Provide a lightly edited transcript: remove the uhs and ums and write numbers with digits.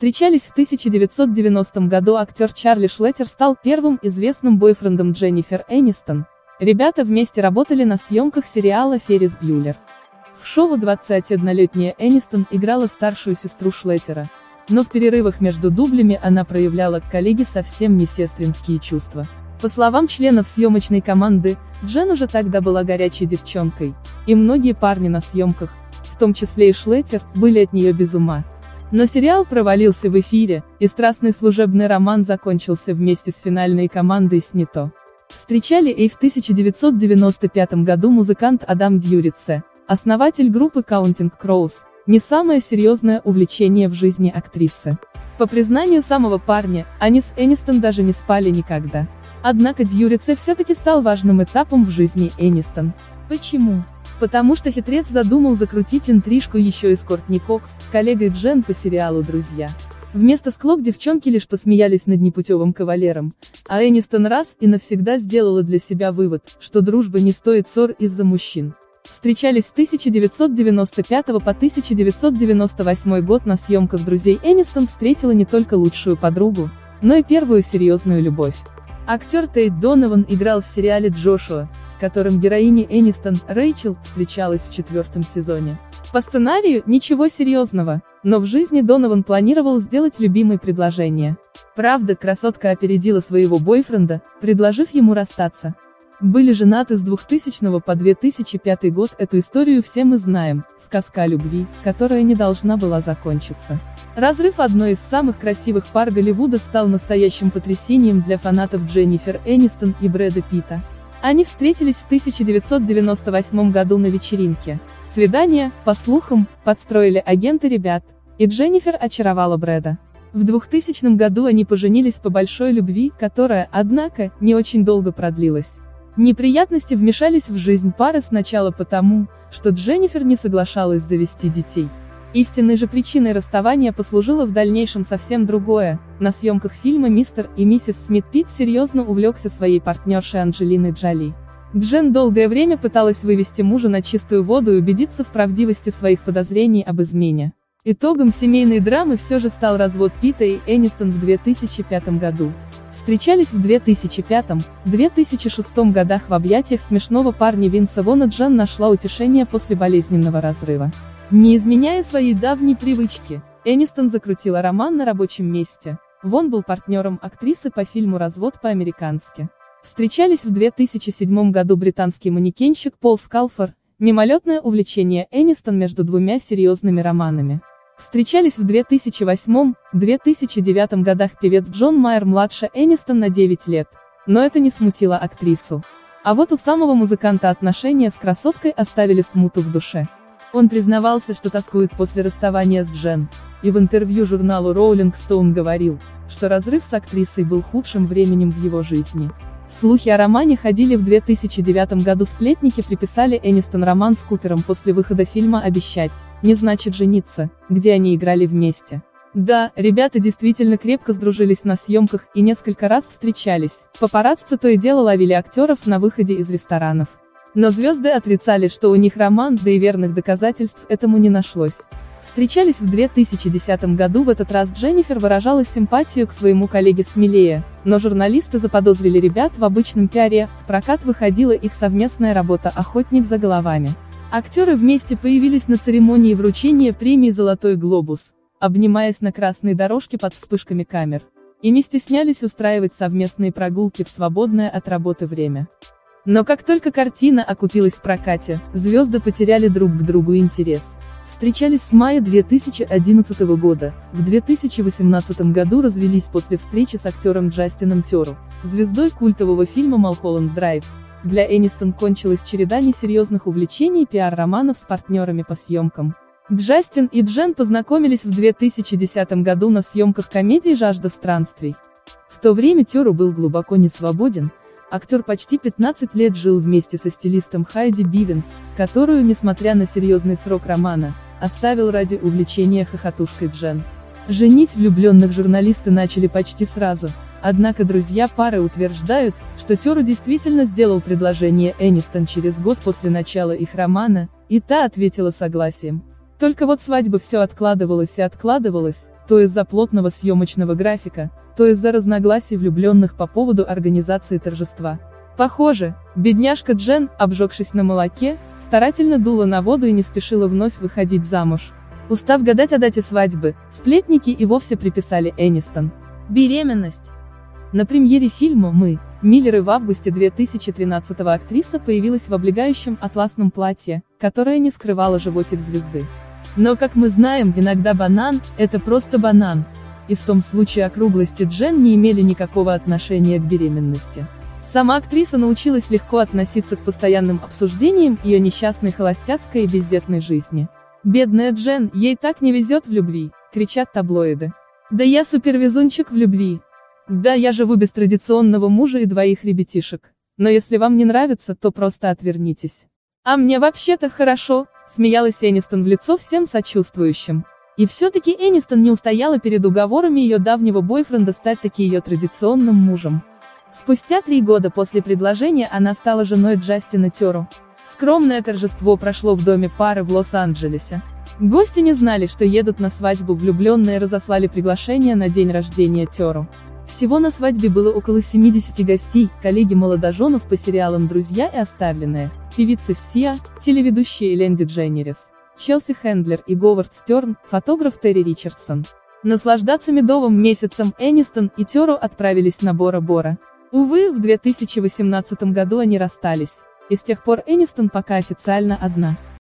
Встречались в 1990 году. Актер Чарли Шлеттер стал первым известным бойфрендом Дженнифер Энистон. Ребята вместе работали на съемках сериала «Феррис Бьюллер». В шоу 21-летняя Энистон играла старшую сестру Шлеттера. Но в перерывах между дублями она проявляла к коллеге совсем не сестринские чувства. По словам членов съемочной команды, Джен уже тогда была горячей девчонкой, и многие парни на съемках, в том числе и Шлеттер, были от нее без ума. Но сериал провалился в эфире, и страстный служебный роман закончился вместе с финальной командой снято. Встречали и в 1995 году музыкант Адам Дьюрице, основатель группы Counting Crows, не самое серьезное увлечение в жизни актрисы. По признанию самого парня, они с Энистон даже не спали никогда. Однако Дьюрице все-таки стал важным этапом в жизни Энистон. Почему? Потому что хитрец задумал закрутить интрижку еще и с Кортни Кокс, коллегой Джен по сериалу «Друзья». Вместо склок девчонки лишь посмеялись над непутевым кавалером, а Энистон раз и навсегда сделала для себя вывод, что дружба не стоит ссор из-за мужчин. Встречались с 1995 по 1998 год. На съемках «Друзей» Энистон встретила не только лучшую подругу, но и первую серьезную любовь. Актер Тейт Донован играл в сериале «Джошуа», с которым героиня Энистон, Рэйчел, встречалась в 4-м сезоне. По сценарию ничего серьезного, но в жизни Донован планировал сделать любимой предложение. Правда, красотка опередила своего бойфренда, предложив ему расстаться. Были женаты с 2000 по 2005 год. Эту историю все мы знаем, сказка о любви, которая не должна была закончиться. Разрыв одной из самых красивых пар Голливуда стал настоящим потрясением для фанатов Дженнифер Энистон и Брэда Питта. Они встретились в 1998 году на вечеринке. Свидание, по слухам, подстроили агенты ребят, и Дженнифер очаровала Брэда. В 2000 году они поженились по большой любви, которая, однако, не очень долго продлилась. Неприятности вмешались в жизнь пары сначала потому, что Дженнифер не соглашалась завести детей. Истинной же причиной расставания послужило в дальнейшем совсем другое. На съемках фильма «Мистер и миссис Смит» Питт серьезно увлекся своей партнершей Анджелиной Джоли. Джен долгое время пыталась вывести мужа на чистую воду и убедиться в правдивости своих подозрений об измене. Итогом семейной драмы все же стал развод Питта и Энистон в 2005 году. Встречались в 2005-2006 годах. В объятиях смешного парня Винса Вона Джен нашла утешение после болезненного разрыва. Не изменяя своей давней привычки, Энистон закрутила роман на рабочем месте. Вон был партнером актрисы по фильму «Развод по-американски». Встречались в 2007 году. Британский манекенщик Пол Скалфор, мимолетное увлечение Энистон между двумя серьезными романами. Встречались в 2008-2009 годах. Певец Джон Майер младше Энистон на 9 лет, но это не смутило актрису. А вот у самого музыканта отношения с красоткой оставили смуту в душе. Он признавался, что тоскует после расставания с Джен, и в интервью журналу Rolling Stone говорил, что разрыв с актрисой был худшим временем в его жизни. Слухи о романе ходили в 2009 году. Сплетники приписали Энистон роман с Купером после выхода фильма «Обещать не значит жениться», где они играли вместе. Да, ребята действительно крепко сдружились на съемках и несколько раз встречались. Папарацци то и дело ловили актеров на выходе из ресторанов. Но звезды отрицали, что у них роман, да и верных доказательств этому не нашлось. Встречались в 2010 году. В этот раз Дженнифер выражала симпатию к своему коллеге смелее, но журналисты заподозрили ребят в обычном пиаре. В прокат выходила их совместная работа «Охотник за головами». Актеры вместе появились на церемонии вручения премии «Золотой глобус», обнимаясь на красной дорожке под вспышками камер, и не стеснялись устраивать совместные прогулки в свободное от работы время. Но как только картина окупилась в прокате, звезды потеряли друг к другу интерес. Встречались с мая 2011 года, в 2018 году развелись после встречи с актером Джастином Теру, звездой культового фильма «Малхолланд Драйв». Для Энистон кончилась череда несерьезных увлечений и пиар-романов с партнерами по съемкам. Джастин и Джен познакомились в 2010 году на съемках комедии «Жажда странствий». В то время Теру был глубоко не свободен. Актер почти 15 лет жил вместе со стилистом Хайди Бивенс, которую, несмотря на серьезный срок романа, оставил ради увлечения хохотушкой Джен. Женить влюбленных журналисты начали почти сразу, однако друзья пары утверждают, что Теру действительно сделал предложение Энистон через год после начала их романа, и та ответила согласием. Только вот свадьба все откладывалась и откладывалась, то из-за плотного съемочного графика, то из-за разногласий влюбленных по поводу организации торжества. Похоже, бедняжка Джен, обжегшись на молоке, старательно дула на воду и не спешила вновь выходить замуж. Устав гадать о дате свадьбы, сплетники и вовсе приписали Энистон беременность. На премьере фильма «Мы, Миллеры» в августе 2013-го актриса появилась в облегающем атласном платье, которое не скрывало животик звезды. Но, как мы знаем, иногда банан – это просто банан, и в том случае округлости Джен не имели никакого отношения к беременности. Сама актриса научилась легко относиться к постоянным обсуждениям ее несчастной холостяцкой и бездетной жизни. «Бедная Джен, ей так не везет в любви», – кричат таблоиды. «Да я супервезунчик в любви. Да, я живу без традиционного мужа и двоих ребятишек. Но если вам не нравится, то просто отвернитесь». «А мне вообще-то хорошо», — смеялась Энистон в лицо всем сочувствующим. И все-таки Энистон не устояла перед уговорами ее давнего бойфренда стать таки ее традиционным мужем. Спустя 3 года после предложения она стала женой Джастина Терру. Скромное торжество прошло в доме пары в Лос-Анджелесе. Гости не знали, что едут на свадьбу, влюбленные разослали приглашение на день рождения Терру. Всего на свадьбе было около 70 гостей, коллеги молодоженов по сериалам «Друзья» и «Оставленные», певица Сиа, телеведущая Эллен Дедженерис, Челси Хендлер и Говард Стерн, фотограф Терри Ричардсон. Наслаждаться медовым месяцем Энистон и Терру отправились на Бора-Бора. Увы, в 2018 году они расстались, и с тех пор Энистон пока официально одна.